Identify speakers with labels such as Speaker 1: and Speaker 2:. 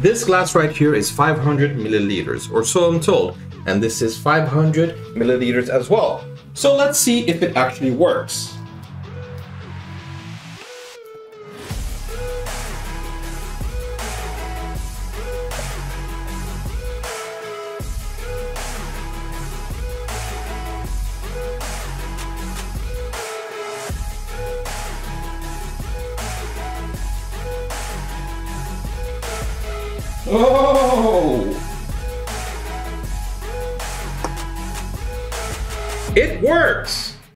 Speaker 1: This glass right here is 500 milliliters, or so I'm told, and this is 500 milliliters as well. So let's see if it actually works. Oh! It works!